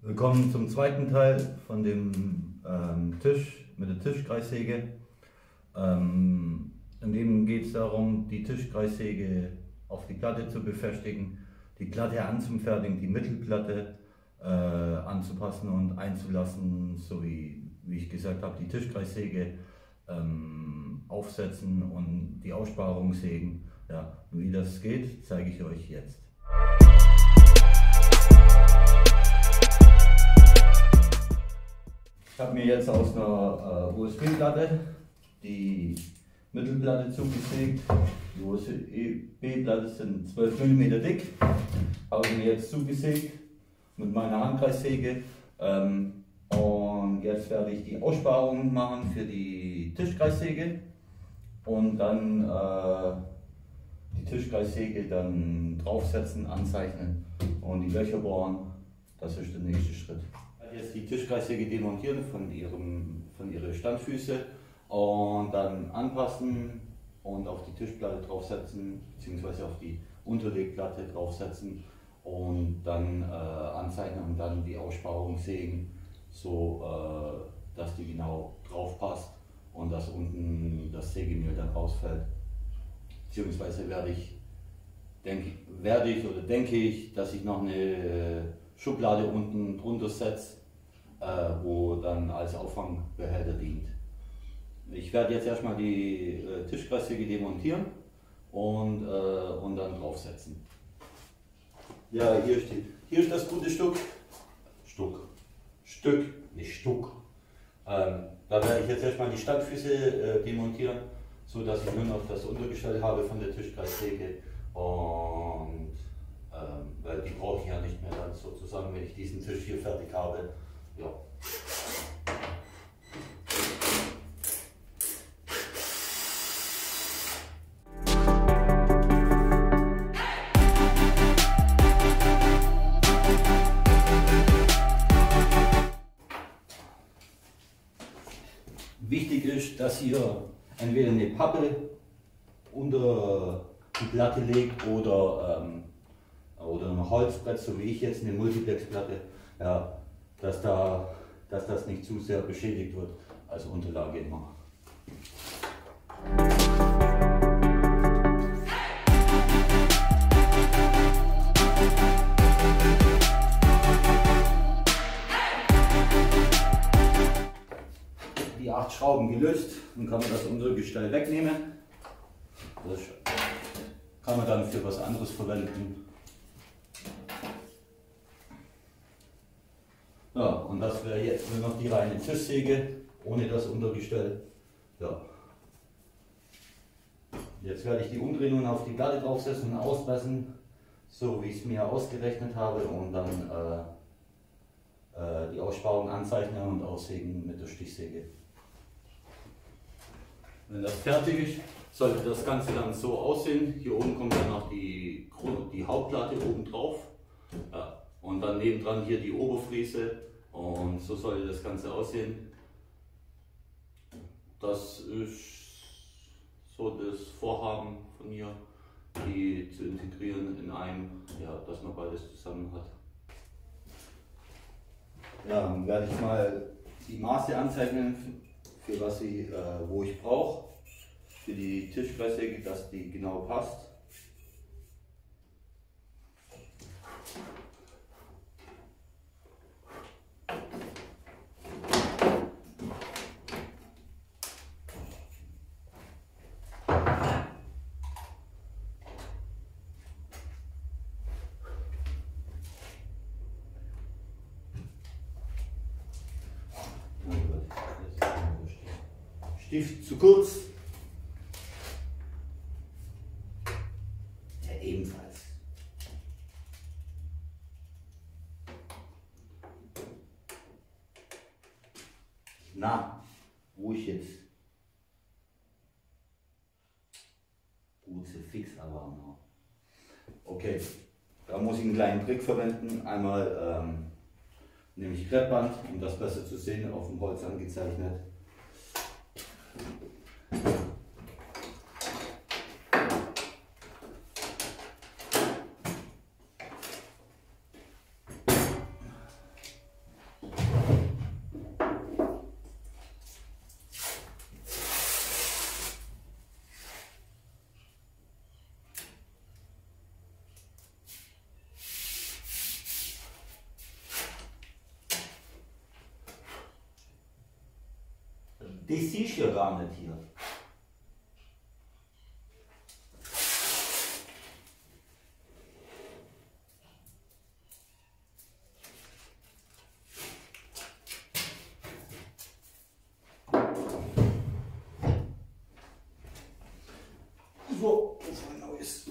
Willkommen zum zweiten Teil von dem Tisch mit der Tischkreissäge. In dem geht es darum, die Tischkreissäge auf die Platte zu befestigen, die Platte anzufertigen, die Mittelplatte anzupassen und einzulassen, sowie, wie ich gesagt habe, die Tischkreissäge aufsetzen und die Aussparung sägen. Ja, und wie das geht, zeige ich euch jetzt. Ich habe mir jetzt aus einer USB-Platte die Mittelplatte zugesägt. Die USB-Platte sind 12 mm dick. Habe ich mir jetzt zugesägt mit meiner Handkreissäge. Und jetzt werde ich die Aussparung machen für die Tischkreissäge und dann die Tischkreissäge dann draufsetzen, anzeichnen und die Löcher bohren. Das ist der nächste Schritt. Jetzt die Tischkreissäge demontieren von ihren Standfüßen und dann anpassen und auf die Tischplatte draufsetzen, beziehungsweise auf die Unterlegplatte draufsetzen und dann anzeichnen und dann die Aussparung sägen, so dass die genau drauf passt und dass unten das Sägemehl dann rausfällt. Beziehungsweise denke ich, dass ich noch eine Schublade unten drunter setze, wo dann als Auffangbehälter dient. Ich werde jetzt erstmal die Tischkreissäge demontieren und dann draufsetzen. Ja, hier ist das gute Stück, nicht Stuck. Da werde ich jetzt erstmal die Standfüße demontieren, so dass ich nur noch das Untergestell habe von der Tischkreissäge, und weil die brauche ich ja nicht mehr dann sozusagen, wenn ich diesen Tisch hier fertig habe. Ja. Wichtig ist, dass ihr entweder eine Pappe unter die Platte legt oder ein Holzbrett, so wie ich jetzt, eine Multiplexplatte, ja, dass das nicht zu sehr beschädigt wird, als Unterlage immer. Die 8 Schrauben gelöst, dann kann man das Untergestell wegnehmen. Das kann man dann für was anderes verwenden. Ja, und das wäre jetzt nur noch die reine Tischsäge, ohne das Untergestell. Ja. Jetzt werde ich die Umdrehungen auf die Platte draufsetzen und ausmessen, so wie ich es mir ausgerechnet habe, und dann die Aussparung anzeichnen und aussägen mit der Stichsäge. Wenn das fertig ist, sollte das Ganze dann so aussehen. Hier oben kommt dann noch die Hauptplatte oben drauf. Ja. Und dann nebendran hier die Oberfräse, und so sollte das Ganze aussehen. Das ist so das Vorhaben von mir, die zu integrieren in einem, ja, dass man beides zusammen hat. Ja, dann werde ich mal die Maße anzeichnen, für was wo ich brauche, für die Tischkreissäge, dass die genau passt. Stift zu kurz. Der ebenfalls. Na, wo ich jetzt? Gut, so fix aber noch. Okay, da muss ich einen kleinen Trick verwenden. Einmal nehme ich Kreppband, um das besser zu sehen, auf dem Holz angezeichnet. Das siehst du ja gar nicht hier. So, das war ein neues.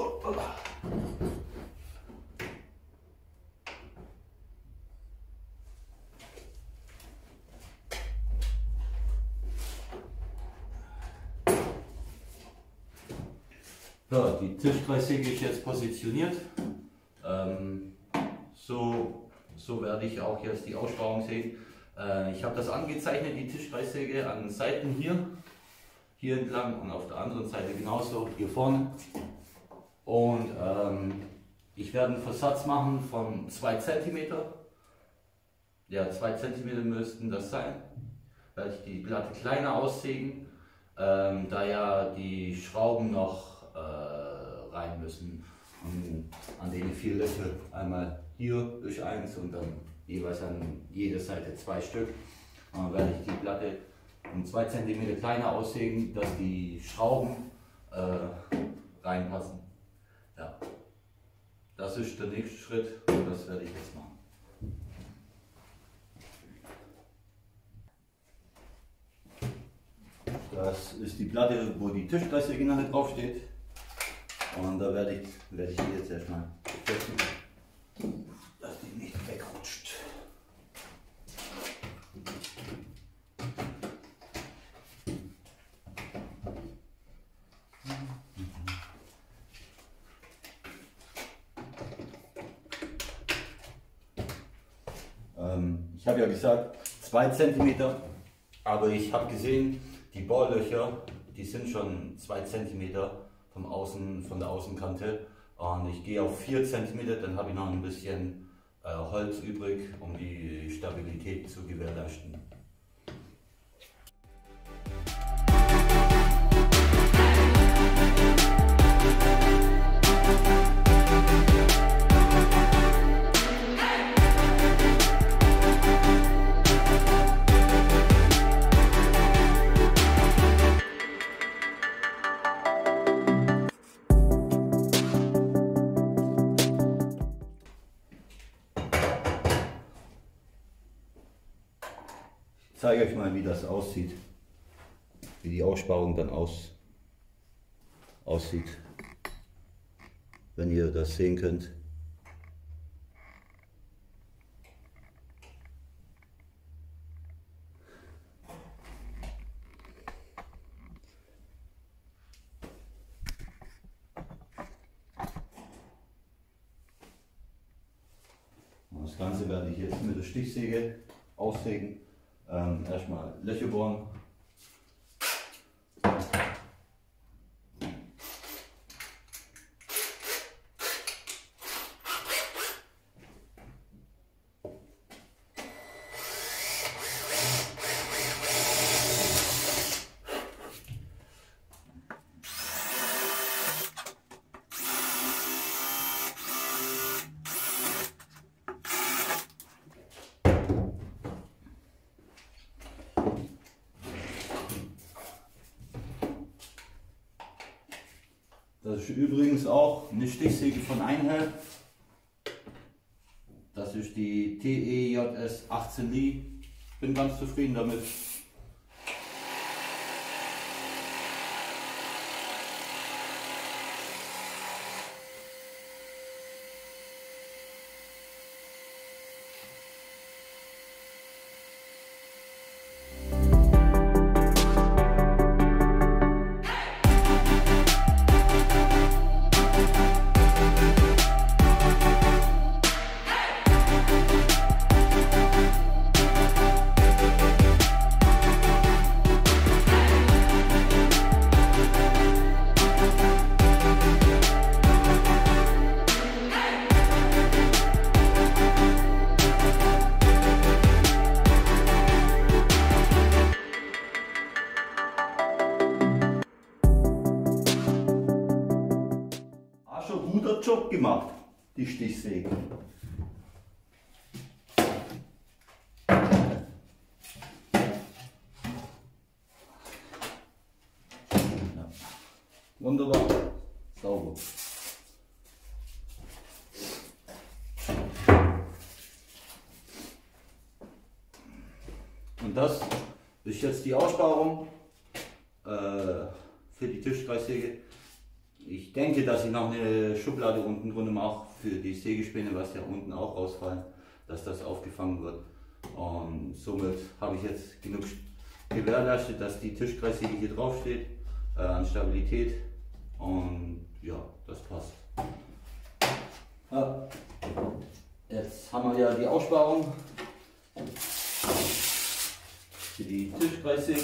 Ja, die Tischkreissäge ist jetzt positioniert. So werde ich auch jetzt die Aussparung sehen. Ich habe das angezeichnet, die Tischkreissäge an den Seiten hier entlang und auf der anderen Seite genauso hier vorne. Und ich werde einen Versatz machen von 2 cm. Ja, 2 cm müssten das sein. Werde ich die Platte kleiner aussägen, da ja die Schrauben noch rein müssen. Und an denen 4 Löcher, einmal hier durch eins und dann jeweils an jeder Seite 2 Stück. Und dann werde ich die Platte um 2 cm kleiner aussägen, dass die Schrauben reinpassen. Ja. Das ist der nächste Schritt und das werde ich jetzt machen. Das ist die Platte, wo die Tischkreissäge nachher drauf steht. Und da werde ich die jetzt erstmal befestigen, dass die nicht wegrutscht. Ich habe ja gesagt 2 cm, aber ich habe gesehen, die Bohrlöcher, die sind schon 2 cm von der Außenkante, und ich gehe auf 4 cm, dann habe ich noch ein bisschen Holz übrig, um die Stabilität zu gewährleisten. Ich zeige euch mal, wie das aussieht, wie die Aussparung dann aussieht, wenn ihr das sehen könnt. Das Ganze werde ich jetzt mit der Stichsäge aussägen. Erstmal Löcher bohren. Das ist übrigens auch eine Stichsäge von Einhell. Das ist die TEJS 18 Li. Bin ganz zufrieden damit. Guter Job gemacht, die Stichsäge. Wunderbar. Sauber. Und das ist jetzt die Aussparung für die Tischkreissäge. Ich denke, dass ich noch eine Schublade unten drunter mache für die Sägespäne, was ja unten auch rausfallen, dass das aufgefangen wird. Und somit habe ich jetzt genug gewährleistet, dass die Tischkreissäge hier drauf steht an Stabilität. Und ja, das passt. Ja. Jetzt haben wir ja die Aussparung für die Tischkreissäge.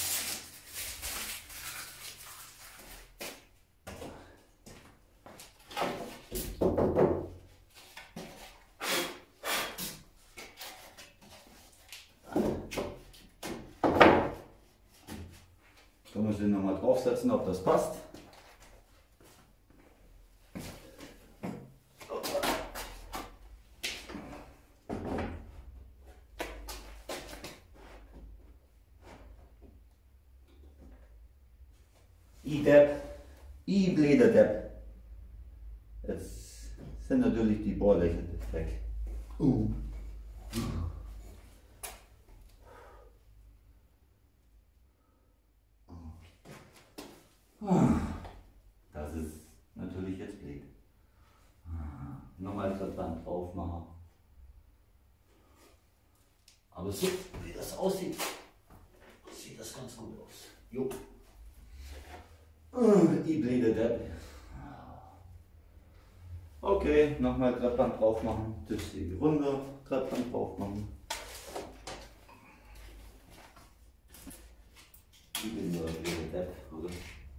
Können wir sie nochmal draufsetzen, ob das passt. Blöder Depp. Jetzt sind natürlich die Bohrlöcher weg. Das ist natürlich jetzt blöd. Nochmal das Band drauf machen. Aber so wie das aussieht, sieht das ganz gut aus. Jo. Die blöde Depp. Okay, nochmal Treppband drauf machen. Das hier runter, Treppband drauf machen. Die blöde Depp, oder?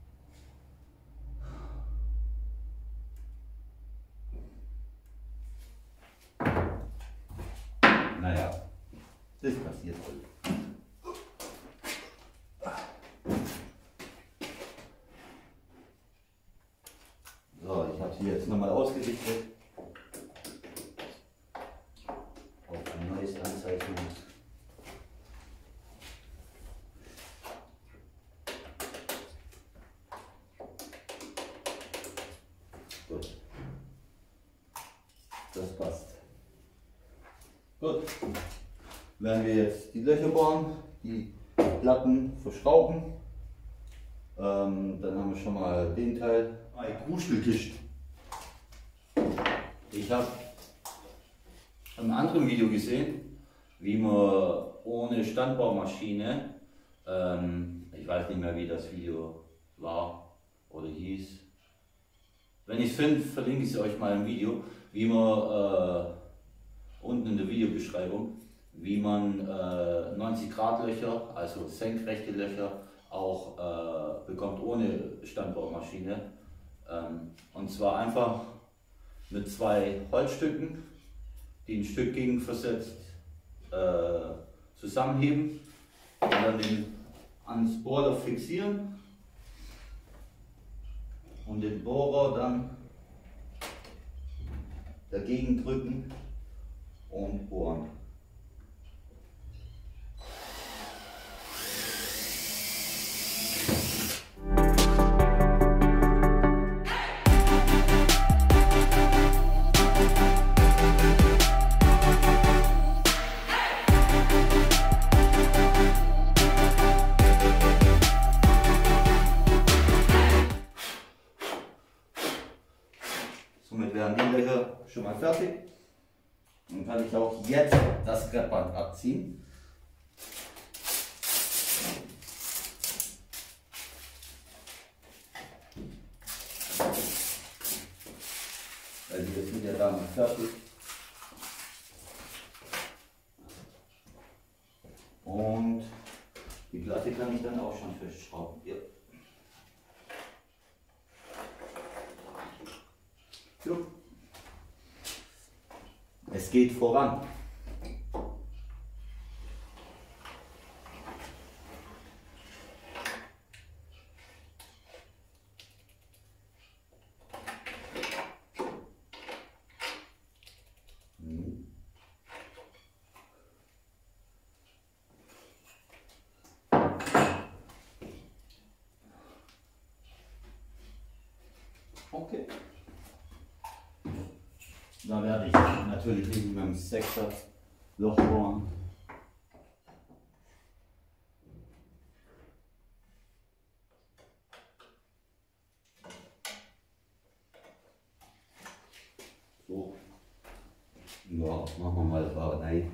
Naja, das passiert wohl. So, ich habe sie jetzt nochmal ausgerichtet auf ein neues Anzeichen. Gut, das passt. Gut, werden wir jetzt die Löcher bohren, die Platten verschrauben. Dann haben wir schon mal den Teil. Ein Kruscheltisch. Ich habe im anderen Video gesehen, wie man ohne Standbaumaschine, ich weiß nicht mehr wie das Video war oder hieß. Wenn ich es finde, verlinke ich es euch mal im Video, wie man unten in der Videobeschreibung, wie man 90 Grad Löcher, also senkrechte Löcher, auch bekommt ohne Standbaumaschine. Und zwar einfach mit 2 Holzstücken, die ein Stück gegenversetzt zusammenheben und dann ans Bohrer fixieren und den Bohrer dann dagegen drücken und bohren. Somit wären die Löcher schon mal fertig. Dann kann ich auch jetzt das Kreppband abziehen. Also wir sind ja damit fertig. Und die Platte kann ich dann auch schon festschrauben. Ja. So. Es geht voran. Okay. Da werde ich natürlich mit dem 6er Loch bohren. So. Ja, machen wir mal da rein.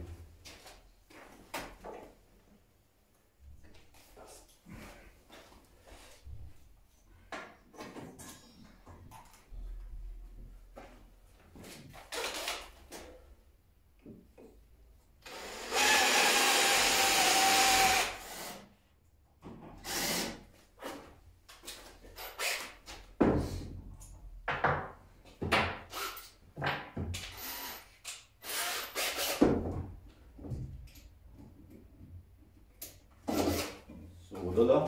Oder?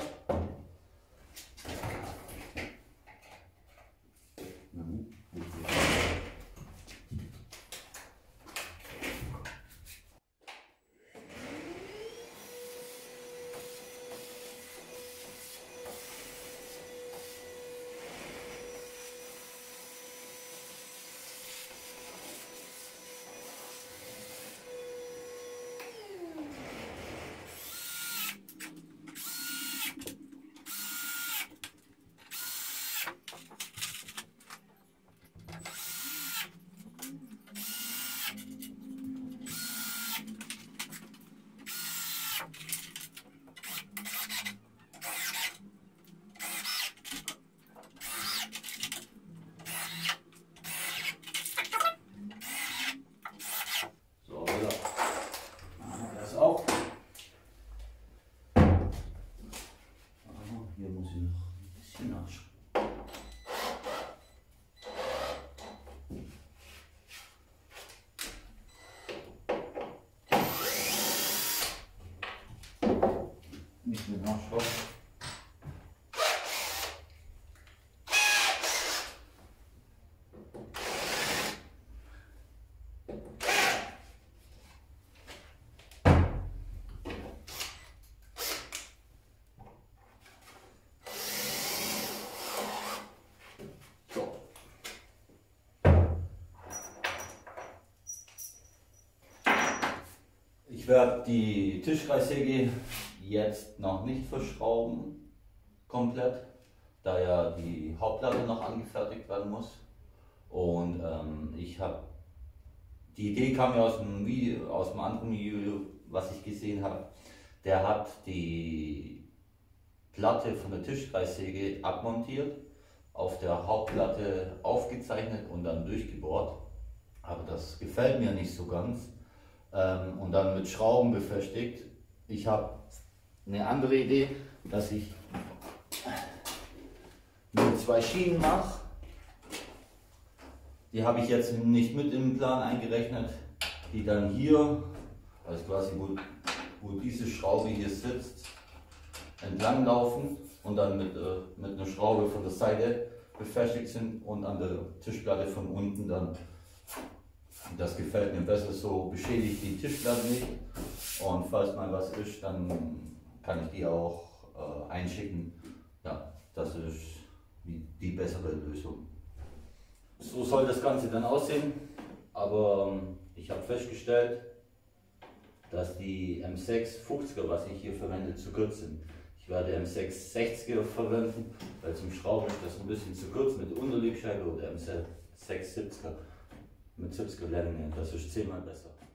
Hier muss ich noch ein bisschen nachschauen. Nicht mehr nachschauen. Ich werde die Tischkreissäge jetzt noch nicht verschrauben, komplett, da ja die Hauptplatte noch angefertigt werden muss. Und die Idee kam ja aus dem Video, aus dem anderen Video, was ich gesehen habe. Der hat die Platte von der Tischkreissäge abmontiert, auf der Hauptplatte aufgezeichnet und dann durchgebohrt. Aber das gefällt mir nicht so ganz. Und dann mit Schrauben befestigt. Ich habe eine andere Idee, dass ich nur 2 Schienen mache. Die habe ich jetzt nicht mit im Plan eingerechnet, die dann hier, also quasi wo diese Schraube hier sitzt, entlang laufen und dann mit einer Schraube von der Seite befestigt sind und an der Tischplatte von unten dann. Das gefällt mir besser, so beschädigt die Tischplatte nicht, und falls mal was ist, dann kann ich die auch einschicken. Ja, das ist die bessere Lösung. So soll das Ganze dann aussehen, aber ich habe festgestellt, dass die M6 50er, was ich hier verwende, zu kurz sind. Ich werde M6 60er verwenden, weil zum Schrauben ist das ein bisschen zu kurz mit Unterlegscheibe, oder M6 70er. Mit 70er Länge, das ist 10-mal besser.